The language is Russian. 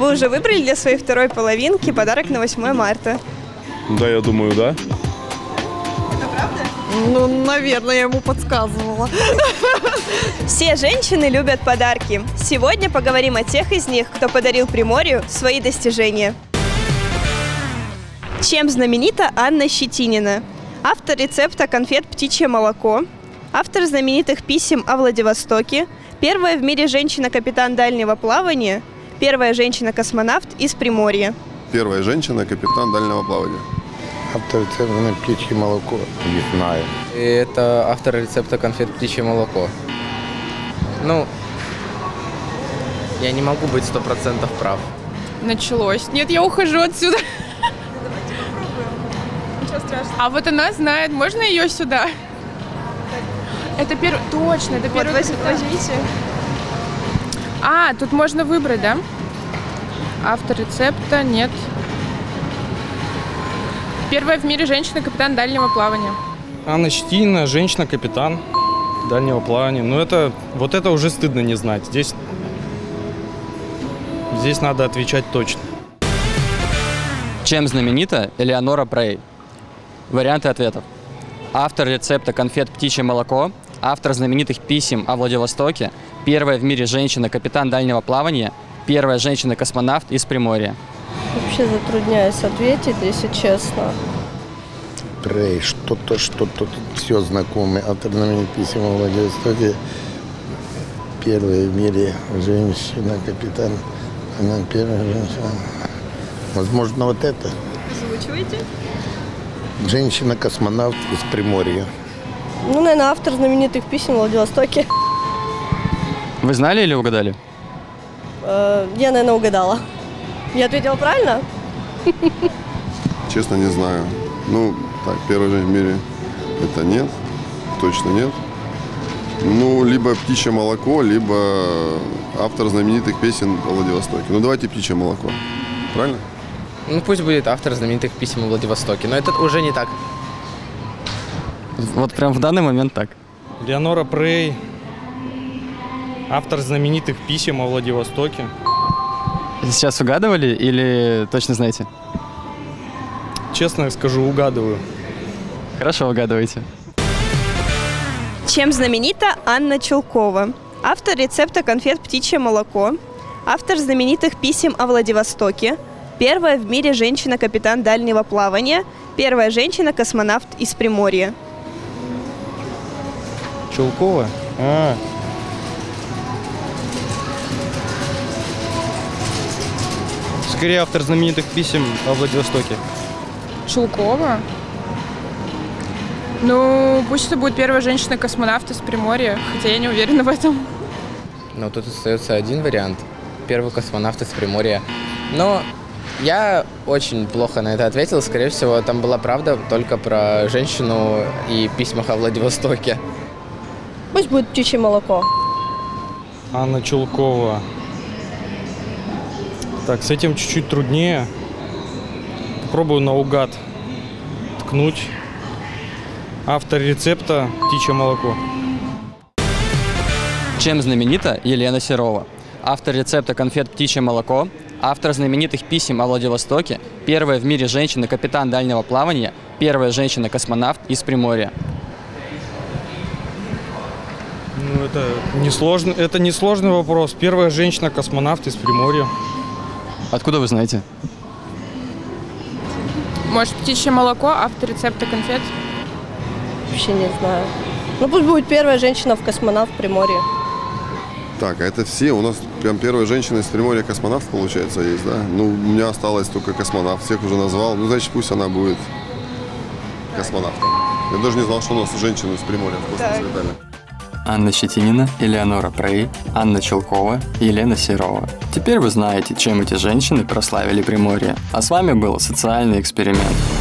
вы уже выбрали для своей второй половинки подарок на 8 марта? Да, я думаю, да. Это правда? Ну, наверное, я ему подсказывала. Все женщины любят подарки. Сегодня поговорим о тех из них, кто подарил Приморью свои достижения. Чем знаменита Анна Щетинина? Автор рецепта конфет «Птичье молоко», автор знаменитых писем о Владивостоке, первая в мире женщина-капитан дальнего плавания, первая женщина-космонавт из Приморья. Первая женщина-капитан дальнего плавания. Автор рецепта «Птичье молоко». Не знаю. Это автор рецепта конфет «Птичье молоко». Ну, я не могу быть 100% прав. Началось. Нет, я ухожу отсюда. Ничего страшного. А вот она знает, можно ее сюда? Это первый... Точно, это первый... Возьмите. А, тут можно выбрать, да? Автор рецепта, нет. Первая в мире женщина-капитан дальнего плавания. Анна Щетинина, женщина-капитан дальнего плавания. Но вот это уже стыдно не знать. Здесь надо отвечать точно. Чем знаменита Элеонора Прей? Варианты ответов. Автор рецепта конфет «Птичье молоко», автор знаменитых писем о Владивостоке, первая в мире женщина-капитан дальнего плавания, первая женщина-космонавт из Приморья. Вообще затрудняюсь ответить, если честно. Прей, что-то, тут все знакомое. Автор знаменитых писем о Владивостоке. Первая в мире женщина-капитан. Она первая женщина. Возможно, вот это. Озвучивайте. Женщина-космонавт из Приморья. Ну, наверное, автор знаменитых писем о Владивостоке. Вы знали или угадали? Я, наверное, угадала. Я ответила правильно? Честно, не знаю. Ну, так, первая женщина в мире это нет. Точно нет. Ну, либо «Птичье молоко», либо автор знаменитых песен о Владивостоке. Ну, давайте «Птичье молоко». Правильно? Ну, пусть будет автор знаменитых писем о Владивостоке, но это уже не так. Вот прям в данный момент так. Элеонора Прей, автор знаменитых писем о Владивостоке. Сейчас угадывали или точно знаете? Честно скажу, угадываю. Хорошо, угадываете. Чем знаменита Анна Чулкова? Автор рецепта конфет «Птичье молоко», автор знаменитых писем о Владивостоке, первая в мире женщина-капитан дальнего плавания, первая женщина-космонавт из Приморья. Чулкова? Скорее, автор знаменитых писем о Владивостоке. Чулкова? Ну, пусть это будет первая женщина-космонавт из Приморья, хотя я не уверена в этом. Но тут остается один вариант. Первый космонавт из Приморья. Но я очень плохо на это ответил. Скорее всего, там была правда только про женщину и письмах о Владивостоке. Пусть будет «Птичье молоко». Анна Чулкова. Так, с этим чуть-чуть труднее. Попробую наугад ткнуть. Автор рецепта «Птичье молоко». Чем знаменита Елена Серова? Автор рецепта конфет «Птичье молоко», автор знаменитых писем о Владивостоке, первая в мире женщина-капитан дальнего плавания, первая женщина-космонавт из Приморья. Ну, это несложный вопрос. Первая женщина-космонавт из Приморья. Откуда вы знаете? Может, «Птичье молоко», автор рецепта конфет? Вообще не знаю. Ну, пусть будет первая женщина-космонавт в Приморье. Так, а это все? У нас прям первая женщина из Приморья космонавт, получается, есть, да? Ну, у меня осталось только космонавт. Всех уже назвал. Ну, значит, пусть она будет космонавтом. Я даже не знал, что у нас женщины из Приморья в космос летали. Анна Щетинина, Элеонора Прей, Анна Чулкова, Елена Серова. Теперь вы знаете, чем эти женщины прославили Приморье. А с вами был социальный эксперимент.